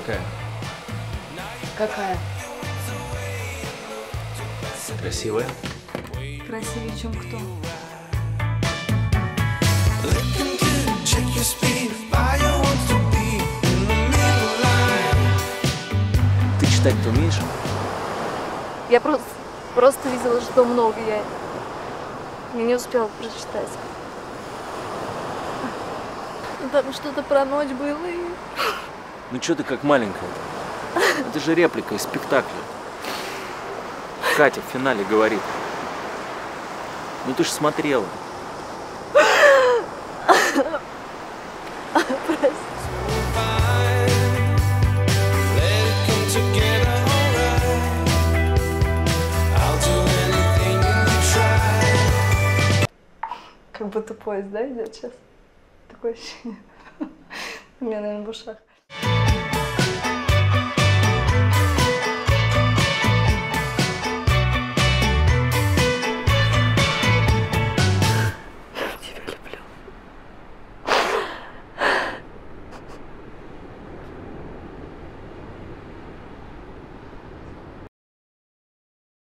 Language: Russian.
какая? Какая? Красивая? Красивее, чем кто? Ты читать-то умеешь? Я просто видела, что много я не успела прочитать. Там что-то про ночь было и... Ну что ты как маленькая? Это же реплика из спектакля. Катя в финале говорит. Ну ты ж смотрела. Как будто поезд, да, идет сейчас? Такое ощущение. У меня, наверное, в ушах.